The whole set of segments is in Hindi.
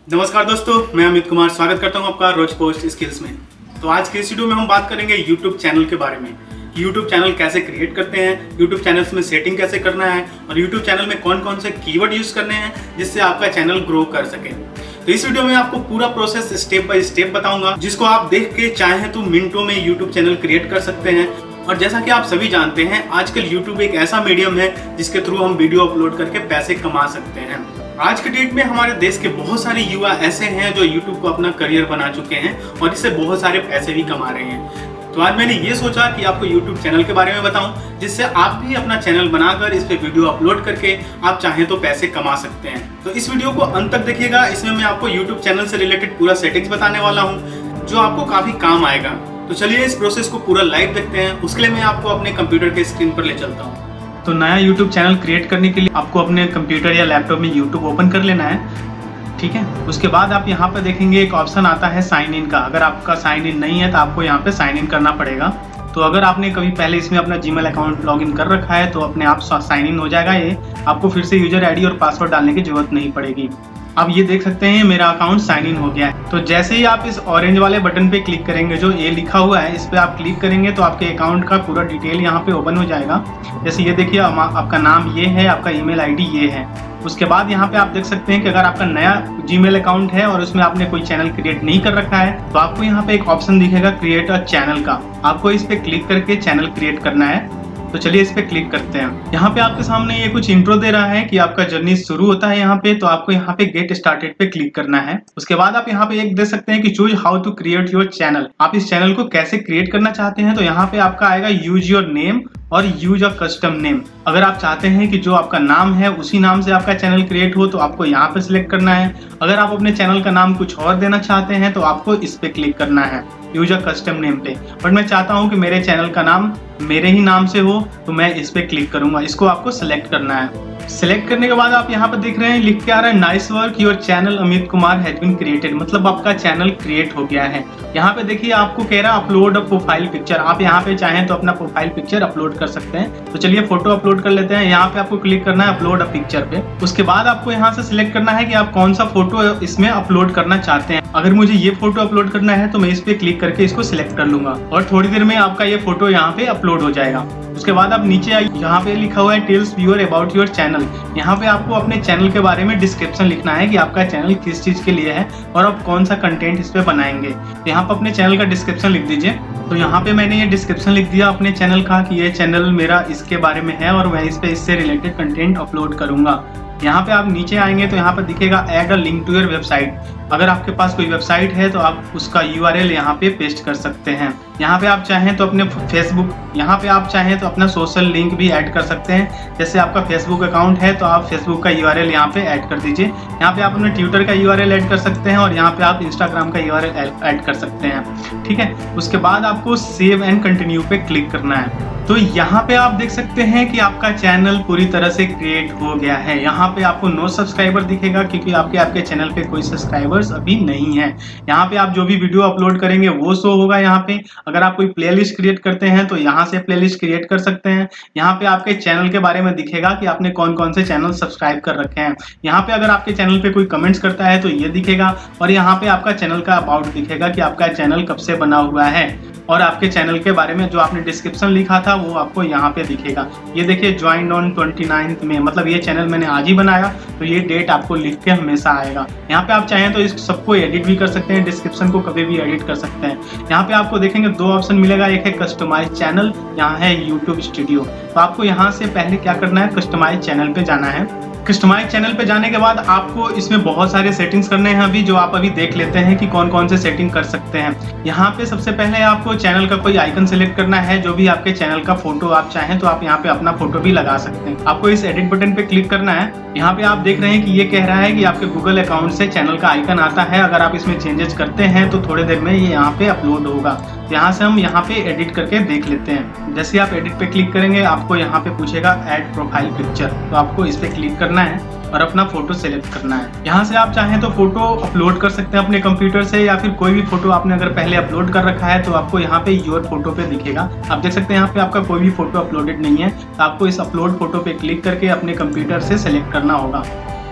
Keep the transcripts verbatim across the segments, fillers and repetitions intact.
नमस्कार दोस्तों, मैं अमित कुमार स्वागत करता हूं आपका रोज पोस्ट स्किल्स में। तो आज के इस वीडियो में हम बात करेंगे यूट्यूब चैनल के बारे में। यूट्यूब चैनल कैसे क्रिएट करते हैं, यूट्यूब चैनल्स में सेटिंग कैसे करना है और यूट्यूब चैनल में कौन कौन से कीवर्ड यूज करने हैं जिससे आपका चैनल ग्रो कर सके। तो इस वीडियो में आपको पूरा प्रोसेस स्टेप बाय स्टेप बताऊंगा, जिसको आप देख के चाहें तो मिनटों में यूट्यूब चैनल क्रिएट कर सकते हैं। और जैसा कि आप सभी जानते हैं, आजकल यूट्यूब एक ऐसा मीडियम है जिसके थ्रू हम वीडियो अपलोड करके पैसे कमा सकते हैं। आज के डेट में हमारे देश के बहुत सारे युवा ऐसे हैं जो यूट्यूब को अपना करियर बना चुके हैं और इससे बहुत सारे पैसे भी कमा रहे हैं। तो आज मैंने ये सोचा कि आपको यूट्यूब चैनल के बारे में बताऊं, जिससे आप भी अपना चैनल बनाकर इस पे वीडियो अपलोड करके आप चाहें तो पैसे कमा सकते हैं। तो इस वीडियो को अंत तक देखिएगा। इसमें मैं आपको यूट्यूब चैनल से रिलेटेड पूरा सेटिंग्स बताने वाला हूँ, जो आपको काफी काम आएगा। तो चलिए इस प्रोसेस को पूरा लाइव देखते हैं। उसके लिए मैं आपको अपने कंप्यूटर के स्क्रीन पर ले चलता हूँ। तो नया यूट्यूब चैनल क्रिएट करने के लिए आपको अपने कंप्यूटर या लैपटॉप में यूट्यूब ओपन कर लेना है, ठीक है। उसके बाद आप यहाँ पे देखेंगे एक ऑप्शन आता है साइन इन का। अगर आपका साइन इन नहीं है तो आपको यहाँ पे साइन इन करना पड़ेगा। तो अगर आपने कभी पहले इसमें अपना जीमेल अकाउंट लॉगिन कर रखा है तो अपने आप साइन इन हो जाएगा। ये आपको फिर से यूजर आईडी और पासवर्ड डालने की जरूरत नहीं पड़ेगी। अब ये देख सकते हैं मेरा अकाउंट साइन इन हो गया है। तो जैसे ही आप इस ऑरेंज वाले बटन पे क्लिक करेंगे, जो ए लिखा हुआ है, इस पे आप क्लिक करेंगे तो आपके अकाउंट का पूरा डिटेल यहाँ पे ओपन हो जाएगा। जैसे ये देखिए, आपका नाम ये है, आपका ईमेल आईडी ये है। उसके बाद यहाँ पे आप देख सकते हैं कि अगर आपका नया जीमेल अकाउंट है और उसमें आपने कोई चैनल क्रिएट नहीं कर रखा है तो आपको यहाँ पे एक ऑप्शन दिखेगा क्रिएट अ चैनल का। आपको इस पे क्लिक करके चैनल क्रिएट करना है। तो चलिए इस पे क्लिक करते हैं। यहाँ पे आपके सामने ये कुछ इंट्रो दे रहा है कि आपका जर्नी शुरू होता है यहाँ पे। तो आपको यहाँ पे गेट स्टार्टेड पे क्लिक करना है। उसके बाद आप यहाँ पे एक देख सकते हैं कि choose how to create your channel. आप इस चैनल को कैसे क्रिएट करना चाहते हैं। तो यहाँ पे आपका आएगा यूज योर नेम और यूज अ कस्टम नेम। अगर आप चाहते हैं कि जो आपका नाम है उसी नाम से आपका चैनल क्रिएट हो तो आपको यहाँ पे सिलेक्ट करना है। अगर आप अपने चैनल का नाम कुछ और देना चाहते हैं तो आपको इस पे क्लिक करना है, यूज अ कस्टम नेम पे। बट मैं चाहता हूँ कि मेरे चैनल का नाम मेरे ही नाम से हो तो मैं इस पे क्लिक करूंगा। इसको आपको सिलेक्ट करना है। सिलेक्ट करने के बाद आप यहाँ पर देख रहे हैं लिख के आ रहा है nice work your channel Amit Kumar has been created, मतलब आपका चैनल क्रिएट हो गया है। यहाँ पे देखिए आपको कह रहा है अपलोड अ प्रोफाइल पिक्चर। आप यहाँ पे चाहें तो अपना प्रोफाइल पिक्चर अपलोड कर सकते हैं। तो चलिए फोटो अपलोड कर लेते हैं। यहाँ पे आपको क्लिक करना है अपलोड अ पिक्चर पे। उसके बाद आपको यहाँ से सिलेक्ट करना है कि आप कौन सा फोटो इसमें अपलोड करना चाहते हैं। अगर मुझे ये फोटो अपलोड करना है तो मैं इस पे क्लिक करके इसको सिलेक्ट कर लूंगा और थोड़ी देर में आपका ये फोटो यहाँ पे अपलोड हो जाएगा। उसके बाद आप नीचे आइए, यहाँ पे लिखा हुआ है tells viewer about your channel. यहाँ पे आपको अपने चैनल के बारे में डिस्क्रिप्शन लिखना है कि आपका चैनल किस चीज के लिए है और आप कौन सा कंटेंट इस पे बनाएंगे। तो यहाँ पे अपने चैनल का डिस्क्रिप्शन लिख दीजिए। तो यहाँ पे मैंने ये डिस्क्रिप्शन लिख दिया अपने चैनल का कि ये चैनल मेरा इसके बारे में है और मैं इस पे इससे रिलेटेड कंटेंट अपलोड करूंगा। यहाँ पे आप नीचे आएंगे तो यहाँ पर दिखेगा add a link to your website. अगर आपके पास कोई वेबसाइट है तो आप उसका यूआरएल यहाँ पे पेस्ट कर सकते हैं। यहाँ पे आप चाहें तो अपने फेसबुक, यहाँ पे आप चाहें तो अपना सोशल लिंक भी ऐड कर सकते हैं। जैसे आपका फेसबुक अकाउंट है तो आप फेसबुक का यूआरएल यहाँ पे ऐड कर दीजिए। यहाँ पे आप अपने ट्विटर का यूआरएल ऐड कर सकते हैं और यहाँ पे आप इंस्टाग्राम का यूआरएल ऐड कर सकते हैं, ठीक है। उसके बाद आपको सेव एंड कंटिन्यू पे क्लिक करना है। तो यहाँ पे आप देख सकते हैं कि आपका चैनल पूरी तरह से क्रिएट हो गया है। यहाँ पे आपको नो सब्सक्राइबर दिखेगा क्योंकि आपके आपके चैनल पे कोई सब्सक्राइबर्स अभी नहीं है। यहाँ पे आप जो भी वीडियो अपलोड करेंगे वो शो होगा यहाँ पे। अगर आप कोई प्लेलिस्ट क्रिएट करते हैं तो यहाँ से प्लेलिस्ट क्रिएट कर सकते हैं। यहाँ पे आपके चैनल के बारे में दिखेगा कि आपने कौन कौन से चैनल सब्सक्राइब कर रखे हैं। यहाँ पे अगर आपके चैनल पे कोई कमेंट्स करता है तो ये दिखेगा और यहाँ पे आपका चैनल का अबाउट दिखेगा कि आपका चैनल कब से बना हुआ है और आपके चैनल के बारे में जो आपने डिस्क्रिप्शन लिखा था वो आपको यहाँ पे दिखेगा। ये देखिए ज्वाइन ऑन ट्वेंटी नाइन्थ में, मतलब ये चैनल मैंने आज ही बनाया तो ये डेट आपको लिख के हमेशा आएगा। यहाँ पे आप चाहें तो इस सबको एडिट भी कर सकते हैं, डिस्क्रिप्शन को कभी भी एडिट कर सकते हैं। यहाँ पे आपको देखेंगे दो ऑप्शन मिलेगा, एक है कस्टमाइज चैनल, यहाँ है यूट्यूब स्टूडियो। तो आपको यहाँ से पहले क्या करना है, कस्टमाइज चैनल पे जाना है। कस्टमाइज चैनल पे जाने के बाद आपको इसमें बहुत सारे सेटिंग्स करने हैं अभी, जो आप अभी देख लेते हैं कि कौन कौन से सेटिंग कर सकते हैं। यहाँ पे सबसे पहले आपको चैनल का कोई आइकन सेलेक्ट करना है, जो भी आपके चैनल का फोटो आप चाहें तो आप यहाँ पे अपना फोटो भी लगा सकते हैं। आपको इस एडिट बटन पे क्लिक करना है। यहाँ पे आप देख रहे हैं कि ये कह रहा है कि आपके गूगल अकाउंट से चैनल का आइकन आता है। अगर आप इसमें चेंजेस करते हैं तो थोड़ी देर में ये यहाँ पे अपलोड होगा। यहाँ से हम यहाँ पे एडिट करके देख लेते हैं। जैसे आप एडिट पे क्लिक करेंगे आपको यहाँ पे पूछेगा ऐड प्रोफाइल पिक्चर, तो आपको इस पे क्लिक करना है और अपना फोटो सेलेक्ट करना है। यहाँ से आप चाहें तो फोटो अपलोड कर सकते हैं अपने कंप्यूटर से, या फिर कोई भी फोटो आपने अगर पहले अपलोड कर रखा है तो आपको यहाँ पे योर फोटो पे दिखेगा। आप देख सकते हैं यहाँ पे आपका कोई भी फोटो अपलोडेड नहीं है, तो आपको इस अपलोड फोटो पे क्लिक करके अपने कंप्यूटर से सेलेक्ट करना होगा।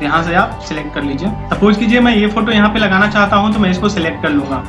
तो यहाँ से आप सिलेक्ट कर लीजिए। सपोज कीजिए मैं ये फोटो यहाँ पे लगाना चाहता हूँ तो मैं इसको सिलेक्ट कर लूंगा।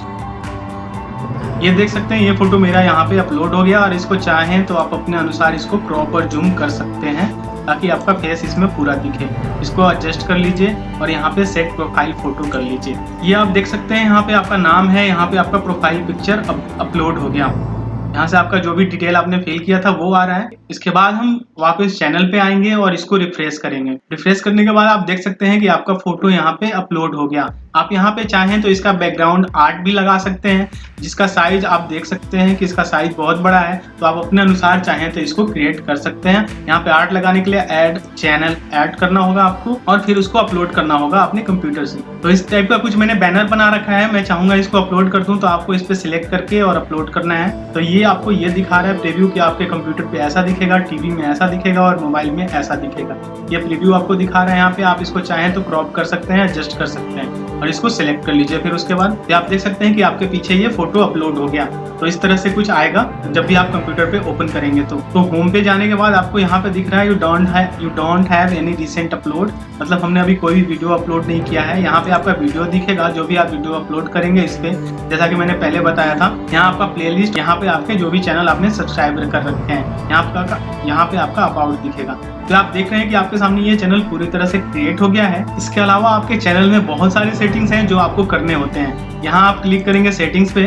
ये देख सकते हैं ये फोटो मेरा यहाँ पे अपलोड हो गया और इसको चाहें तो आप अपने अनुसार इसको क्रॉप और जूम कर सकते हैं ताकि आपका फेस इसमें पूरा दिखे। इसको एडजस्ट कर लीजिए और यहाँ पे सेट प्रोफाइल फोटो कर लीजिए। ये आप देख सकते हैं यहाँ पे आपका नाम है, यहाँ पे आपका प्रोफाइल पिक्चर अप, अपलोड हो गया। यहाँ से आपका जो भी डिटेल आपने फिल किया था वो आ रहा है। इसके बाद हम वापस चैनल पे आएंगे और इसको रिफ्रेश करेंगे। रिफ्रेश करने के बाद आप देख सकते हैं कि आपका फोटो यहाँ पे अपलोड हो गया। आप यहाँ पे चाहें तो इसका बैकग्राउंड आर्ट भी लगा सकते हैं, जिसका साइज आप देख सकते हैं कि इसका साइज बहुत बड़ा है, तो आप अपने अनुसार चाहें तो इसको क्रिएट कर सकते हैं। यहाँ पे आर्ट लगाने के लिए ऐड चैनल ऐड करना होगा आपको और फिर उसको अपलोड करना होगा अपने कंप्यूटर से। तो इस टाइप का कुछ मैंने बैनर बना रखा है, मैं चाहूंगा इसको अपलोड कर दूं, तो आपको इस पे सिलेक्ट करके और अपलोड करना है। तो ये आपको ये दिखा रहा है प्रीव्यू कि आपके कंप्यूटर पे ऐसा दिखेगा, टीवी में ऐसा दिखेगा और मोबाइल में ऐसा दिखेगा। ये प्रीव्यू आपको दिखा रहा है। यहाँ पे आप इसको चाहें तो क्रॉप कर सकते हैं, एडजस्ट कर सकते हैं और इसको सिलेक्ट कर लीजिए। फिर उसके बाद आप देख सकते हैं कि आपके पीछे ये फोटो अपलोड हो गया। तो इस तरह से कुछ आएगा जब भी आप कंप्यूटर पे ओपन करेंगे। तो तो होम पे जाने के बाद आपको यहाँ पे दिख रहा है you don't have you don't have any recent upload, मतलब हमने अभी कोई भी वीडियो अपलोड नहीं किया है। यहाँ पे आपका वीडियो दिखेगा जो भी आप वीडियो अपलोड करेंगे इस पे, जैसा कि मैंने पहले बताया था। यहाँ आपका प्लेलिस्ट, यहाँ पे आपके जो भी चैनल आपने सब्सक्राइब कर रखे हैं, यहाँ आपका यहाँ पे आपका अबाउट दिखेगा। तो आप देख रहे हैं कि आपके सामने ये चैनल पूरी तरह से क्रिएट हो गया है। इसके अलावा आपके चैनल में बहुत सारे सेटिंग्स हैं जो आपको करने होते हैं। यहाँ आप क्लिक करेंगे सेटिंग्स पे,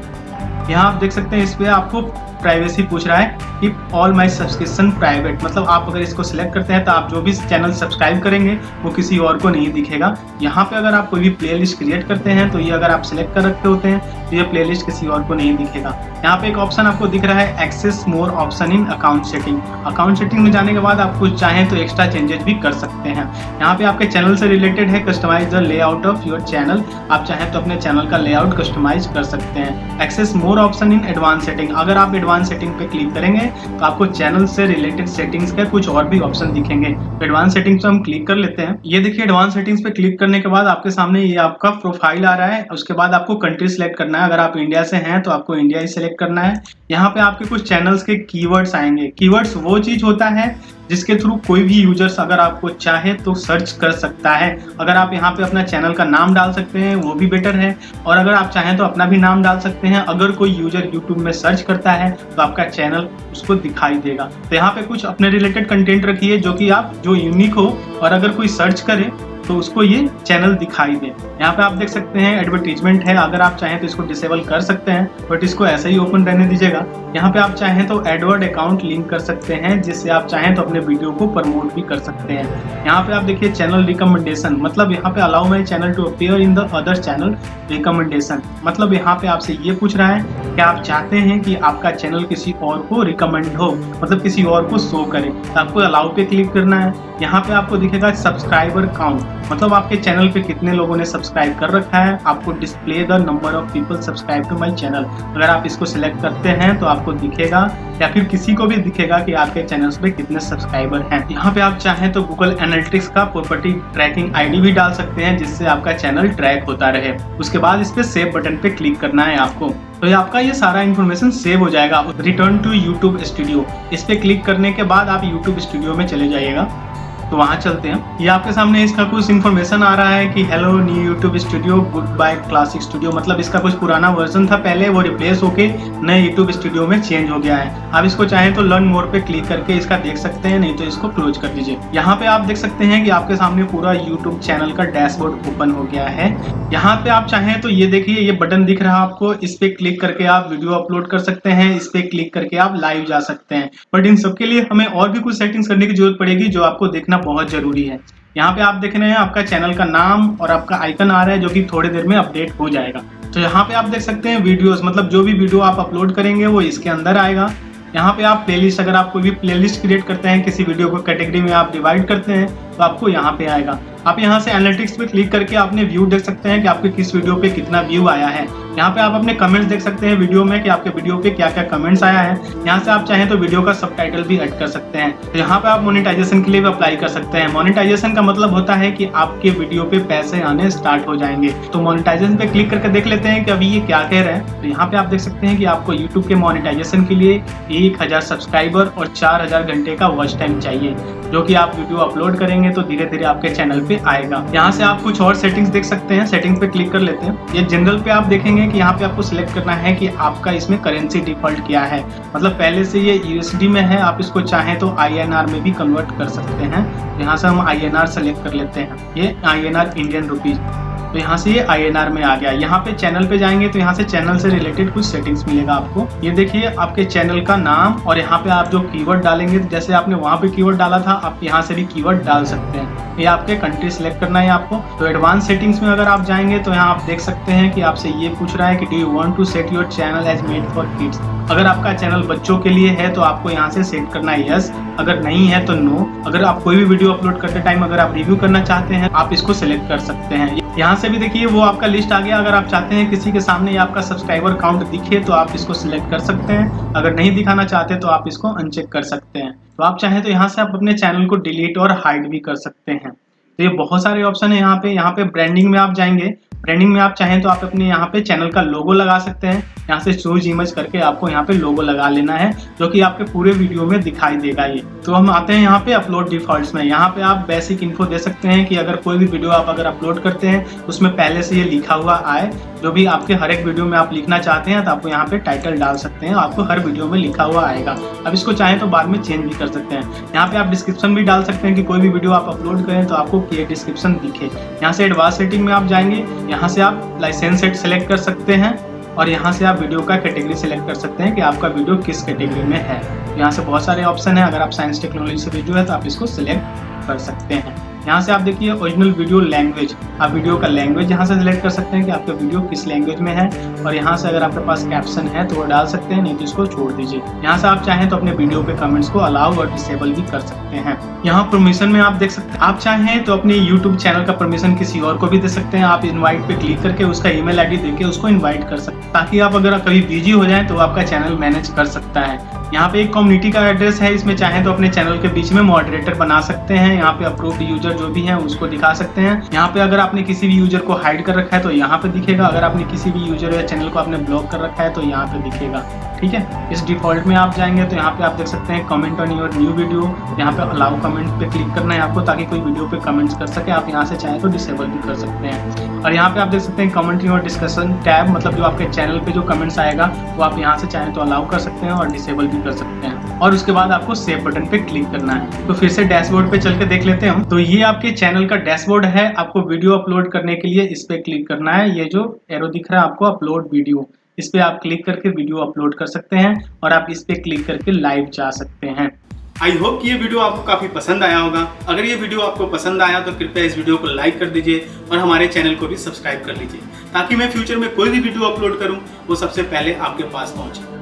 यहाँ आप देख सकते हैं इस पे आपको प्राइवेसी पूछ रहा है कि ऑल माई सब्सक्रिप्शन प्राइवेट, मतलब आप अगर इसको सिलेक्ट करते हैं तो आप जो भी चैनल सब्सक्राइब करेंगे वो किसी और को नहीं दिखेगा। यहाँ पे अगर आप कोई भी प्लेलिस्ट क्रिएट करते हैं तो ये अगर आप सिलेक्ट कर रखे होते हैं तो ये प्लेलिस्ट किसी और को नहीं दिखेगा। यहाँ पे एक ऑप्शन आपको दिख रहा है access more option in account setting. Account setting में जाने के बाद आप कुछ चाहें तो एक्स्ट्रा चेंजेस भी कर सकते हैं। यहाँ पे आपके चैनल से रिलेटेड है customise the layout of your channel, आप चाहें तो अपने चैनल का लेआउट कस्टमाइज कर सकते हैं। Access more option in advance setting, अगर आप एडवांस सेटिंग पे क्लिक करेंगे तो आपको चैनल से रिलेटेड सेटिंग्स के कुछ और भी ऑप्शन दिखेंगे। एडवांस सेटिंग्स पे हम क्लिक कर लेते हैं। ये देखिए एडवांस सेटिंग्स पे क्लिक करने के बाद आपके सामने ये आपका प्रोफाइल आ रहा है। उसके बाद आपको कंट्री सिलेक्ट करना है। अगर आप इंडिया से हैं तो आपको इंडिया ही सिलेक्ट करना है। यहाँ पे आपके कुछ चैनल्स के कीवर्ड्स आएंगे। कीवर्ड्स वो चीज होता है जिसके थ्रू कोई भी यूजर्स अगर आपको चाहे तो सर्च कर सकता है। अगर आप यहाँ पे अपना चैनल का नाम डाल सकते हैं वो भी बेटर है, और अगर आप चाहें तो अपना भी नाम डाल सकते हैं। अगर कोई यूजर यूट्यूब में सर्च करता है तो आपका चैनल उसको दिखाई देगा। तो यहाँ पे कुछ अपने रिलेटेड कंटेंट रखिए जो कि आप जो यूनिक हो, और अगर कोई सर्च करे तो उसको ये चैनल दिखाई दे। यहाँ पे आप देख सकते हैं एडवर्टीजमेंट है, अगर आप चाहें तो इसको डिसेबल कर सकते हैं, बट इसको ऐसे ही ओपन रहने दीजिएगा। यहाँ पे आप चाहें तो एडवर्ड अकाउंट लिंक कर सकते हैं, जिससे आप चाहें तो अपने वीडियो को प्रमोट भी कर सकते हैं। यहाँ पे आप देखिए चैनल रिकमेंडेशन, मतलब यहाँ पे allow my channel to appear in the other channel recommendation, मतलब यहाँ पे आपसे ये पूछ रहा है कि आप चाहते हैं कि आपका चैनल किसी और को रिकमेंड हो, मतलब किसी और को शो करे, तो आपको अलाउ पे क्लिक करना है। यहाँ पे आपको दिखेगा सब्सक्राइबर काउंट, मतलब आपके चैनल पे कितने लोगों ने सब्सक्राइब कर रखा है। आपको display the number of people subscribe to my channel, अगर आप इसको सिलेक्ट करते हैं तो आपको दिखेगा, या फिर किसी को भी दिखेगा कि आपके चैनल्स पे कितने सब्सक्राइबर हैं। यहाँ पे आप चाहें तो गूगल एनालिटिक्स का प्रॉपर्टी ट्रैकिंग आईडी भी डाल सकते हैं, जिससे आपका चैनल ट्रैक होता रहे। उसके बाद इस पे सेव बटन पे क्लिक करना है आपको, तो ये आपका ये सारा इन्फॉर्मेशन सेव हो जाएगा। रिटर्न टू यूट्यूब स्टूडियो, इस पे क्लिक करने के बाद आप यूट्यूब स्टूडियो में चले जाइएगा। तो वहाँ चलते हैं। ये आपके सामने इसका कुछ इन्फॉर्मेशन आ रहा है कि hello new YouTube studio good bye classic studio, मतलब इसका कुछ पुराना वर्जन था पहले, वो रिप्लेस होके नए यूट्यूब स्टूडियो में चेंज हो गया है। आप इसको चाहें तो लर्न मोर पे क्लिक करके इसका देख सकते हैं, नहीं तो इसको क्लोज कर दीजिए। यहाँ पे आप देख सकते हैं कि आपके सामने पूरा यूट्यूब चैनल का डैशबोर्ड ओपन हो गया है। यहाँ पे आप चाहें तो ये देखिए ये बटन दिख रहा है आपको, इस पे क्लिक करके आप वीडियो अपलोड कर सकते हैं, इस पे क्लिक करके आप लाइव जा सकते हैं। बट इन सबके लिए हमें और भी कुछ सेटिंग्स करने की जरूरत पड़ेगी जो आपको देखना बहुत जरूरी है। यहाँ पे आप देख रहे हैं आपका चैनल का नाम और आपका आइकन आ रहा है जो कि थोड़ी देर में अपडेट हो जाएगा। तो यहाँ पे आप देख सकते हैं वीडियोस, मतलब जो भी वीडियो आप अपलोड करेंगे वो इसके अंदर आएगा। यहाँ पे आप प्लेलिस्ट, अगर आप कोई भी प्लेलिस्ट क्रिएट करते हैं, किसी वीडियो को कैटेगरी में आप डिवाइड करते हैं तो आपको यहाँ पे आएगा। आप यहाँ से एनालिटिक्स पे क्लिक करके अपने व्यू देख सकते हैं कि आपके किस वीडियो पे कितना व्यू आया है। यहाँ पे आप अपने कमेंट्स देख सकते हैं वीडियो में कि आपके वीडियो पे क्या क्या कमेंट्स आया है। यहाँ से आप चाहें तो वीडियो का सबटाइटल भी ऐड कर सकते हैं। तो यहाँ पे आप मोनेटाइजेशन के लिए भी अप्लाई कर सकते हैं। मोनेटाइजेशन का मतलब होता है कि आपके वीडियो पे पैसे आने स्टार्ट हो जाएंगे। तो मोनेटाइजेशन पे क्लिक करके देख लेते हैं कि अभी ये क्या कह रहे हैं। तो यहाँ पे आप देख सकते हैं कि आपको यूट्यूब के मोनेटाइजेशन के लिए एक हजार सब्सक्राइबर और चार हजार घंटे का वॉच टाइम चाहिए। जो कि आप वीडियो अपलोड करेंगे तो धीरे धीरे आपके चैनल पे आएगा। यहाँ से आप कुछ और सेटिंग्स देख सकते हैं। सेटिंग्स पे क्लिक कर लेते हैं। ये जनरल पे आप देखेंगे कि यहाँ पे आपको सिलेक्ट करना है कि आपका इसमें करेंसी डिफॉल्ट क्या है, मतलब पहले से ये यूएसडी में है, आप इसको चाहें तो आईएनआर में भी कन्वर्ट कर सकते हैं। यहाँ से हम आईएनआर सेलेक्ट कर लेते हैं, ये आईएनआर इंडियन रुपीज, तो यहाँ से ये आई एन आर में आ गया। यहाँ पे चैनल पे जाएंगे तो यहाँ से चैनल से रिलेटेड कुछ सेटिंग्स मिलेगा आपको। ये देखिए आपके चैनल का नाम और यहाँ पे आप जो कीवर्ड डालेंगे, जैसे आपने वहाँ पे कीवर्ड डाला था आप यहाँ से भी कीवर्ड डाल सकते हैं। ये आपके कंट्री सिलेक्ट करना है आपको। तो एडवांस सेटिंग्स में अगर आप जाएंगे तो यहाँ आप देख सकते हैं कि आपसे ये पूछ रहा है कि do you want to set your channel as made for kids. अगर आपका चैनल बच्चों के लिए है तो आपको यहाँ से सेट करना है यस, अगर नहीं है तो नो। अगर आप कोई भी वीडियो अपलोड करते टाइम अगर आप रिव्यू करना चाहते हैं आप इसको सिलेक्ट कर सकते हैं। यहाँ से भी देखिए वो आपका लिस्ट आ गया। अगर आप चाहते हैं किसी के सामने आपका सब्सक्राइबर काउंट दिखे तो आप इसको सिलेक्ट कर सकते हैं, अगर नहीं दिखाना चाहते तो आप इसको अनचेक कर सकते हैं। तो आप चाहें तो यहाँ से आप अपने चैनल को डिलीट और हाइड भी कर सकते हैं। तो ये बहुत सारे ऑप्शन है यहाँ पे। यहाँ पे ब्रांडिंग में आप जाएंगे, ब्रांडिंग में आप चाहें तो आप अपने यहाँ पे चैनल का लोगो लगा सकते हैं। यहाँ से चूज इमेज करके आपको यहाँ पे लोगो लगा लेना है, जो कि आपके पूरे वीडियो में दिखाई देगा ये। तो हम आते हैं यहाँ पे अपलोड डिफॉल्ट्स में। यहाँ पे आप बेसिक इन्फो दे सकते हैं कि अगर कोई भी वीडियो आप अगर अपलोड करते हैं उसमें पहले से ये लिखा हुआ आए। जो भी आपके हर एक वीडियो में आप लिखना चाहते हैं तो आपको यहाँ पे टाइटल डाल सकते हैं, आपको हर वीडियो में लिखा हुआ आएगा। अब इसको चाहें तो बाद में चेंज भी कर सकते हैं। यहाँ पे आप डिस्क्रिप्शन भी डाल सकते हैं कि कोई भी वीडियो आप अपलोड करें तो आपको ये डिस्क्रिप्शन दिखे। यहाँ से एडवांस सेटिंग में आप जाएंगे, यहाँ से आप लाइसेंस सेट सेलेक्ट कर सकते हैं और यहाँ से आप वीडियो का कैटेगरी सेलेक्ट कर सकते हैं कि आपका वीडियो किस कैटेगरी में है। यहाँ से बहुत सारे ऑप्शन है। अगर आप साइंस टेक्नोलॉजी से वीडियो है तो आप इसको सिलेक्ट कर सकते हैं। यहाँ से आप देखिए ओरिजिनल वीडियो लैंग्वेज, आप वीडियो का लैंग्वेज यहाँ से सिलेक्ट कर सकते हैं कि आपका वीडियो किस लैंग्वेज में है। और यहाँ से अगर आपके पास कैप्शन है तो वो डाल सकते हैं, नहीं तो इसको छोड़ दीजिए। यहाँ से आप चाहें तो अपने वीडियो पे कमेंट्स को अलाउ और डिसेबल भी कर सकते हैं। यहाँ परमिशन में आप देख सकते हैं, आप चाहें तो अपने यूट्यूब चैनल का परमिशन किसी और को भी दे सकते हैं। आप इनवाइट पे क्लिक करके उसका ईमेल आईडी देके उसको इनवाइट कर सकते हैं, ताकि आप अगर कभी बिजी हो जाए तो आपका चैनल मैनेज कर सकता है। यहाँ पे एक कम्युनिटी का एड्रेस है, इसमें चाहें तो अपने चैनल के बीच में मॉडरेटर बना सकते हैं। यहाँ पे अप्रूव्ड यूजर जो भी है उसको दिखा सकते हैं। यहाँ पे अगर आपने किसी भी यूजर को हाइड कर रखा है तो यहाँ पे दिखेगा, अगर आपने किसी भी यूजर या चैनल को आपने ब्लॉक कर रखा है तो यहाँ पे दिखेगा। ठीक है, इस डिफॉल्ट में आप जाएंगे तो यहाँ पे आप देख सकते हैं comment on your new video. यहाँ पे अलाउ कमेंट पे क्लिक करना है आपको, ताकि कोई वीडियो पे कमेंट्स कर सके। आप यहाँ से चाहें तो डिसेबल भी कर सकते हैं। और यहाँ पे आप देख सकते हैं कमेंट इन और डिस्कशन टैब, मतलब जो आपके चैनल पे जो कमेंट्स आएगा वो आप यहाँ से चाहें तो अलाउ कर सकते हैं और डिसेबल भी कर सकते हैं। और उसके बाद आपको सेव बटन पे क्लिक करना है। तो फिर से डैशबोर्ड पे चल के देख लेते हैं हम। तो ये आपके चैनल का डैशबोर्ड है। आपको वीडियो अपलोड करने के लिए इस पे क्लिक करना है। ये जो एरो दिख रहा है आपको अपलोड वीडियो, इस पे आप क्लिक करके वीडियो अपलोड कर सकते हैं और आप इस पे क्लिक करके लाइव जा सकते हैं। आई होप कि ये वीडियो आपको काफ़ी पसंद आया होगा। अगर ये वीडियो आपको पसंद आया तो कृपया इस वीडियो को लाइक कर दीजिए और हमारे चैनल को भी सब्सक्राइब कर लीजिए, ताकि मैं फ्यूचर में कोई भी वीडियो अपलोड करूं वो सबसे पहले आपके पास पहुंचे।